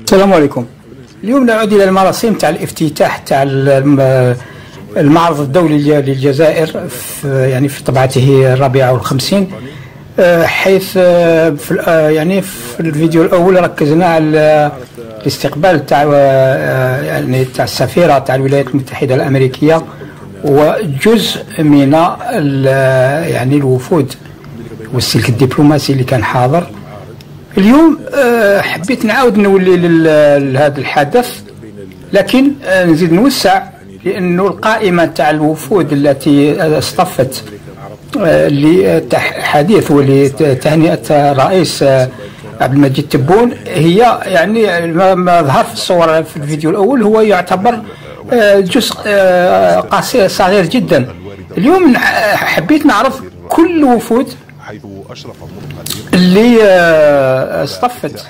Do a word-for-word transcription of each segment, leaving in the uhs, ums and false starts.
السلام عليكم. اليوم نعود الى المراسيم تاع الافتتاح تاع المعرض الدولي للجزائر في يعني في طبعته الرابعه والخمسين، حيث في يعني في الفيديو الاول ركزنا على الاستقبال تاع يعني تاع السفيره تاع الولايات المتحده الامريكيه وجزء من يعني الوفود والسلك الدبلوماسي اللي كان حاضر. اليوم حبيت نعاود نولي لهذا الحدث، لكن نزيد نوسع، لأنه القائمة تاع الوفود التي اصطفت لحديث ولتهنئة الرئيس عبد المجيد تبون هي يعني ما ظهر في الصور في الفيديو الأول هو يعتبر جزء قصير صغير جدا. اليوم حبيت نعرف كل الوفود اللي اصطفت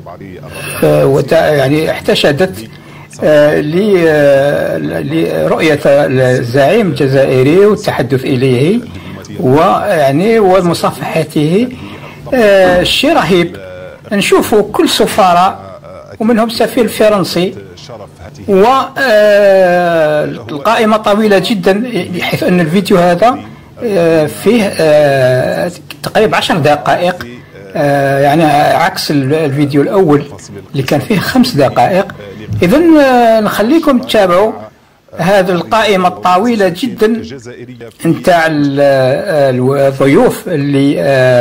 يعني احتشدت لرؤية الزعيم الجزائري والتحدث إليه ويعني ومصافحته. الشيء رهيب نشوفوا كل سفراء ومنهم سفير فرنسي، والقائمة طويلة جدا، حيث أن الفيديو هذا فيه تقريبا عشر دقائق، يعني عكس الفيديو الأول اللي كان فيه خمس دقائق. إذن نخليكم تتابعوا هذه القائمة الطويلة جدا نتاع الضيوف اللي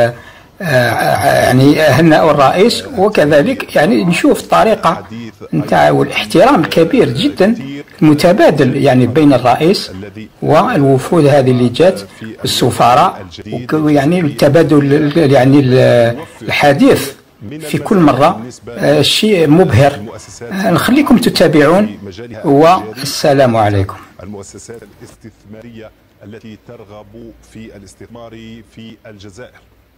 يعني هنأوا الرئيس، وكذلك يعني نشوف طريقة نتاع والاحترام الكبير جدا المتبادل يعني بين الرئيس والوفود هذه اللي جات السفراء، يعني التبادل يعني الحديث في كل مرة شيء مبهر. نخليكم تتابعون والسلام عليكم. المؤسسات الاستثمارية التي ترغب في الاستثمار في الجزائر.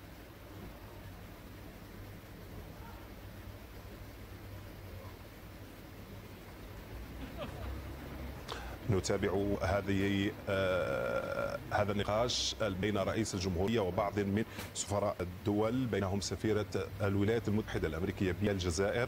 نتابع هذه آه هذا النقاش بين رئيس الجمهورية وبعض من سفراء الدول، بينهم سفيرة الولايات المتحدة الأمريكية بالجزائر،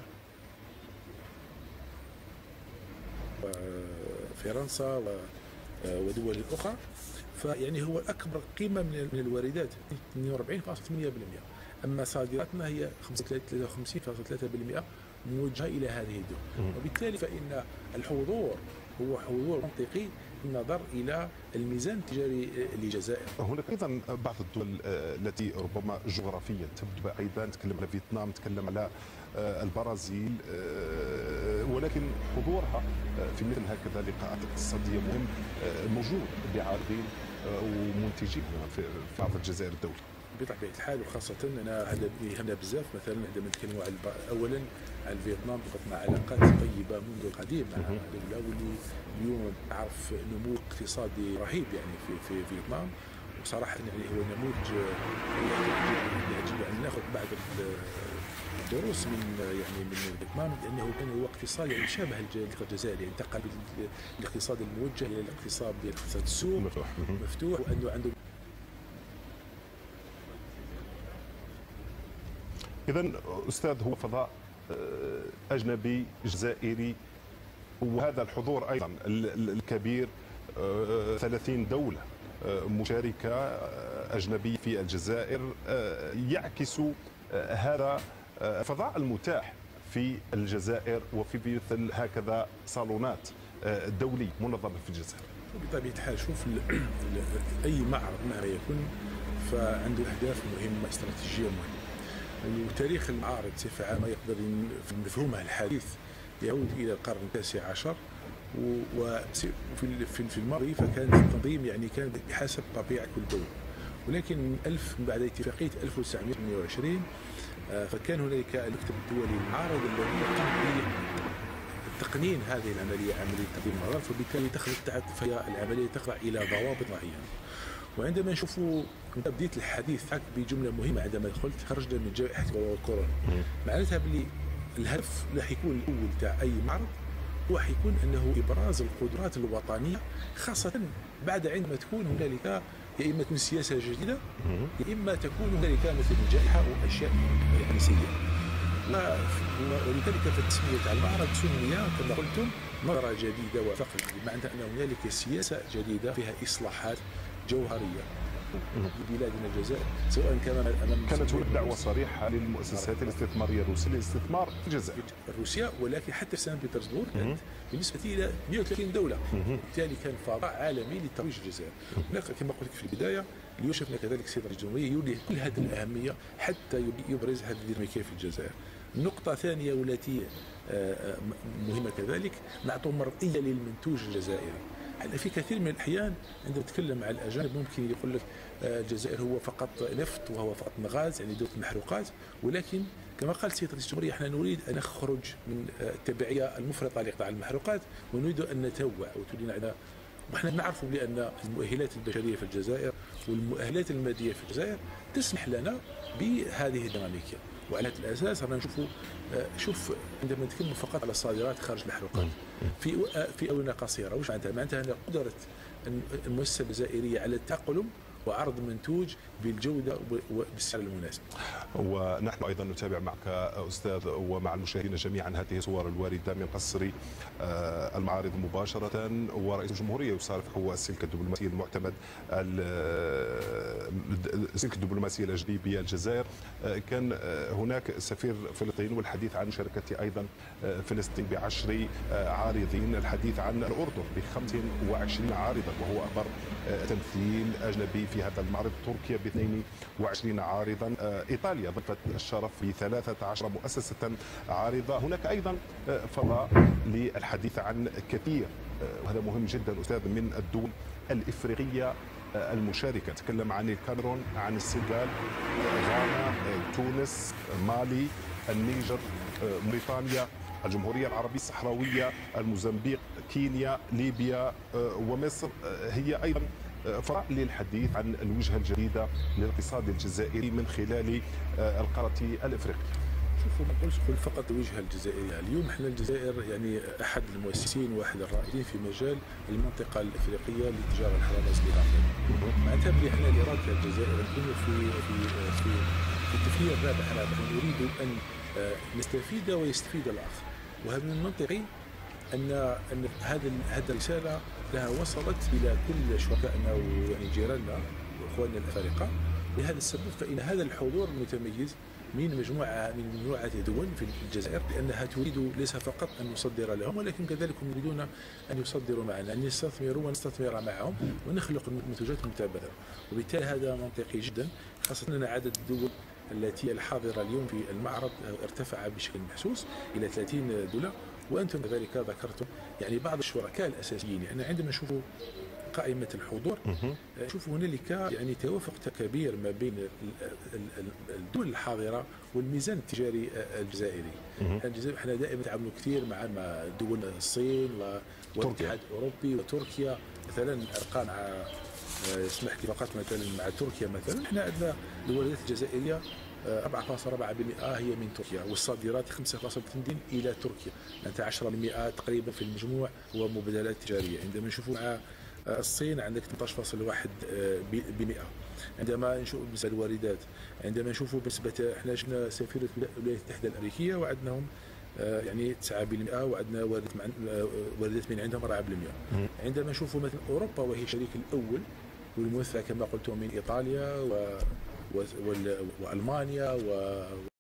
فرنسا ودول أخرى. فيعني هو أكبر قيمة من الواردات اثنين وأربعين فاصلة ثمانية بالمئة، أما صادراتنا هي خمسة وثلاثين فاصلة ثلاثة بالمئة موجهة إلى هذه الدول، وبالتالي فإن الحضور هو حضور منطقي بالنظر الى الميزان التجاري للجزائر. هناك ايضا بعض الدول التي ربما جغرافيا تبدو بعيدا، نتكلم على فيتنام، نتكلم على البرازيل، ولكن حضورها في مثل هكذا لقاءات اقتصاديه مهم موجود بعارضين ومنتجين في بعض الجزائر الدولي. بطبيعه الحال، وخاصه انا هذا يهمنا بزاف. مثلا عندما نتكلموا على اولا على فيتنام، ربطنا علاقات طيبه منذ القديم مع دوله، واللي اليوم تعرف نمو اقتصادي رهيب يعني في في فيتنام. وصراحه يعني هو نموذج يجب ان ناخذ بعض الدروس من يعني من فيتنام، لانه كان هو اقتصاد يعني شبه الاقتصاد الجزائري، انتقل من الاقتصاد الموجه الى الاقتصاد الاقتصاد السوق مفتوح, مفتوح وانه عنده. إذا أستاذ، هو فضاء أجنبي جزائري، وهذا الحضور أيضا الكبير، ثلاثين دولة مشاركة أجنبية في الجزائر، يعكس هذا الفضاء المتاح في الجزائر وفي مثل هكذا صالونات دولية منظمة في الجزائر. بطبيعة الحال، شوف أي معرض مهما يكون فعنده أهداف مهمة استراتيجية مهمة، وتاريخ المعارض بصفة عامة يقدر مفهومها الحديث يعود إلى القرن التاسع عشر، وفي في الماضي فكان التنظيم يعني كان بحسب طبيعة كل دولة، ولكن من ألف من بعد اتفاقية ألف وتسعمئة وثمانية وعشرين فكان هنالك المكتب الدولي للمعارض الذي قام بتقنين هذه العملية، عملية تقديم المعارض، فبالتالي دخلت تحت العملية تخضع إلى ضوابط معينة. وعندما نشوفوا بديت الحديث حق بجمله مهمه عندما دخلت خرجنا من جائحه كورونا، معناتها بلي الهدف راح يكون الاول تاع اي معرض هو حيكون انه ابراز القدرات الوطنيه، خاصه بعد عندما تكون هنالك يا اما تكون سياسه جديده يا اما تكون هنالك مثل الجائحه واشياء يعني سيئه. ولذلك في التسميه تاع المعرض سمي كما قلتم نظره جديده وفقر، بمعنى ان هنالك سياسه جديده فيها اصلاحات جوهريه لبلادنا الجزائر، سواء كان امام كانت هناك دعوه صريحه للمؤسسات الاستثماريه الروسيه للاستثمار في الجزائر روسيا، ولكن حتى في سان بطرسبورغ كانت بالنسبه الى مئة وثلاثين دوله، بالتالي كان فضاء عالمي لترويج الجزائر. هناك كما قلت في البدايه اليوم شفنا كذلك السيد رئيس الجمهوريه يولي كل هذه الاهميه حتى يبرز هذه الديناميكيه في الجزائر. النقطه ثانيه والتي مهمه كذلك، نعطوا مرئيه للمنتوج الجزائري. في كثير من الاحيان عندما نتكلم مع الاجانب ممكن يقول لك الجزائر هو فقط نفط وهو فقط غاز، يعني دوله المحروقات، ولكن كما قال السيد رئيس الجمهوريه احنا نريد ان نخرج من التبعيه المفرطه لقطاع المحروقات ونريد ان نتوع وتولينا. ونحن نعرف بان المؤهلات البشريه في الجزائر والمؤهلات الماديه في الجزائر تسمح لنا بهذه الديناميكيه، وعلى هذا الاساس رانا نشوفوا شوف عندما نتكلم فقط على الصادرات خارج المحروقات في في اونه قصيره، واش معناتها؟ معناتها ان قدره المؤسسه الجزائريه على التاقلم وعرض منتوج بالجوده وبالسعر المناسب. ونحن ايضا نتابع معك استاذ ومع المشاهدين جميعا هذه الصور الوارده من قصر المعارض مباشره، ورئيس الجمهوريه يصارف هو السلك الدبلوماسي المعتمد السلك الدبلوماسي الاجنبي الجزائر. كان هناك سفير فلسطين والحديث عن مشاركه ايضا فلسطين بعشر عارضين، الحديث عن الاردن ب خمسة وعشرين عارضا وهو اكبر تمثيل اجنبي في هذا المعرض، تركيا ب اثنين وعشرين عارضا، ايطاليا ضفت الشرف ب ثلاثة عشر مؤسسه عارضه. هناك ايضا فضاء للحديث عن كثير، وهذا مهم جدا استاذ، من الدول الافريقيه المشاركه، تكلم عن الكاميرون، عن السنغال، غانا، تونس، مالي، النيجر، موريتانيا، الجمهوريه العربيه الصحراويه، الموزمبيق، كينيا، ليبيا ومصر. هي ايضا فرع للحديث عن الوجهه الجديده للاقتصاد الجزائري من خلال القاره الافريقيه. شوفوا ما نقولش فقط الوجهه الجزائريه، اليوم احنا الجزائر يعني احد المؤسسين واحد الرائدين في مجال المنطقه الافريقيه للتجاره الحره الافريقيه. معناتها بلي احنا الاراده الجزائر نكونوا في في في في التفكير الرابح، نحن نريد ان نستفيد ويستفيد الاخر، وهذا من المنطقي ان ان هذا هذه الرساله لها وصلت الى كل شركائنا ويعني جيراننا واخواننا الافارقه. لهذا السبب فان هذا الحضور المتميز من مجموعه من مجموعه دول في الجزائر، لانها تريد ليس فقط ان نصدر لهم ولكن كذلك هم يريدون ان يصدروا معنا، ان يستثمروا ونستثمر معهم ونخلق منتجات متبادله. وبالتالي هذا منطقي جدا، خاصه ان عدد الدول التي الحاضره اليوم في المعرض ارتفع بشكل محسوس الى ثلاثين دوله، وانتم كذلك ذكرتم يعني بعض الشركاء الاساسيين. يعني عندما نشوفوا قائمه الحضور شوفوا هنالك يعني توافق كبير ما بين الدول الحاضره والميزان التجاري الجزائري. الجزائر احنا دائما نتعاملوا كثير مع مع دول الصين والاتحاد الاوروبي وتركيا مثلا. الارقام مع اسمح لي فقط مثلا مع تركيا مثلا، احنا عندنا الواردات الجزائريه أربعة فاصلة أربعة بالمئة هي من تركيا، والصادرات خمسة فاصلة اثنين إلى تركيا، معناتها عشرة بالمئة تقريبا في المجموع هو مبادلات تجاريه. عندما نشوفوا مع الصين عندك ثمانية عشر فاصلة واحد بالمئة. عندما نشوف بالنسبه للواردات، عندما نشوفوا بالنسبه احنا شفنا سفيره الولايات المتحده الامريكيه وعندهم يعني تسعة بالمئة، وعندنا واردات واردات من عندهم أربعة بالمئة. عندما نشوفوا مثلا اوروبا وهي الشريك الاول والموسع كما قلت من ايطاليا و والمانيا و